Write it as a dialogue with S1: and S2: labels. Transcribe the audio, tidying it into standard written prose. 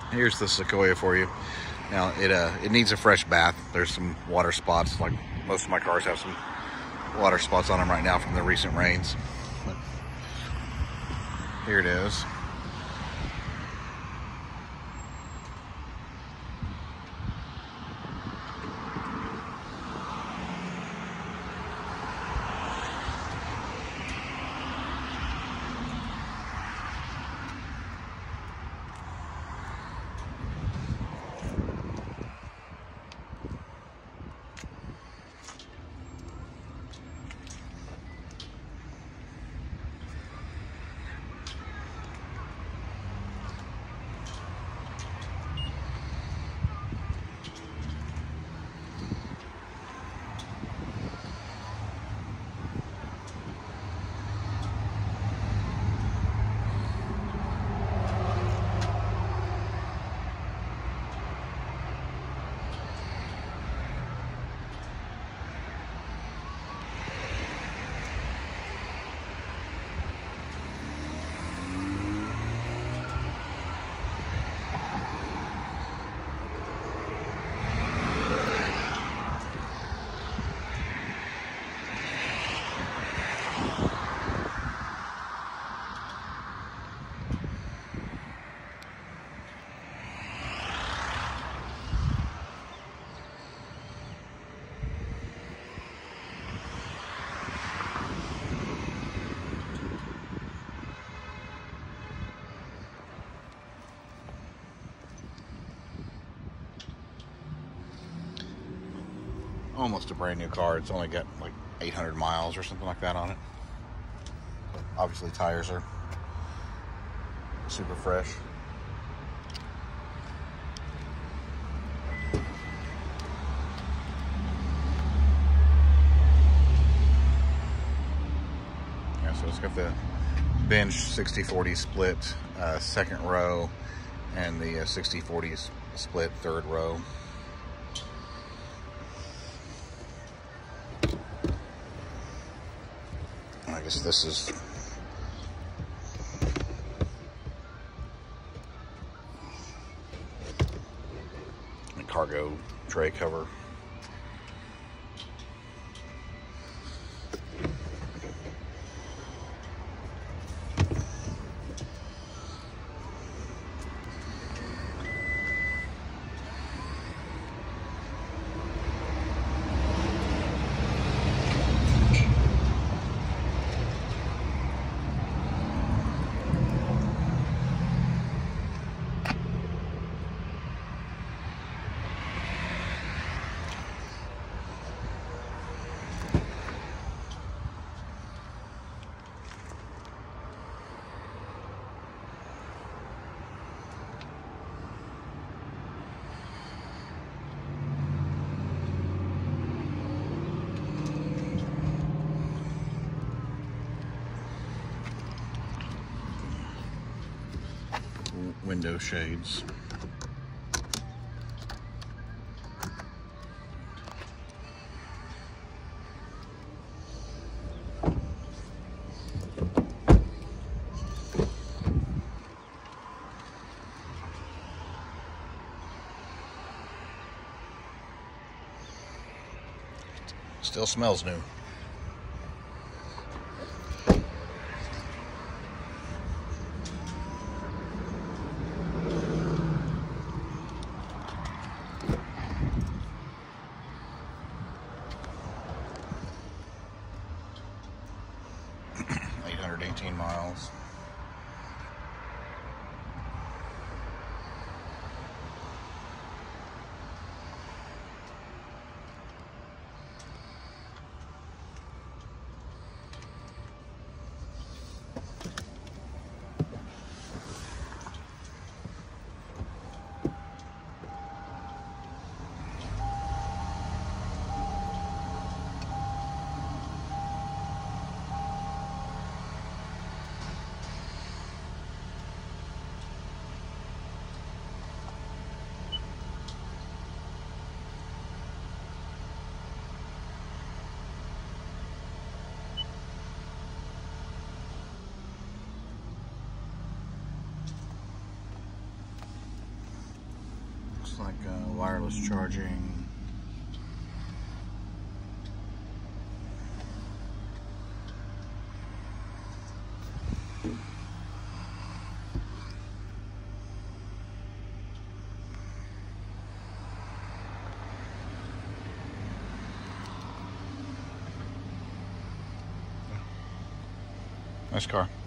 S1: Here's the Sequoia for you. Now it needs a fresh bath. There's some water spots, like most of my cars have some water spots on them right now from the recent rains. But here it is. Almost a brand new car. It's only got like 800 miles or something like that on it. Obviously tires are super fresh. Yeah, so it's got the bench 60/40 split second row and the 60/40 split third row. I guess this is a cargo tray cover. Window shades. Still smells new. Miles. like wireless charging. Nice car.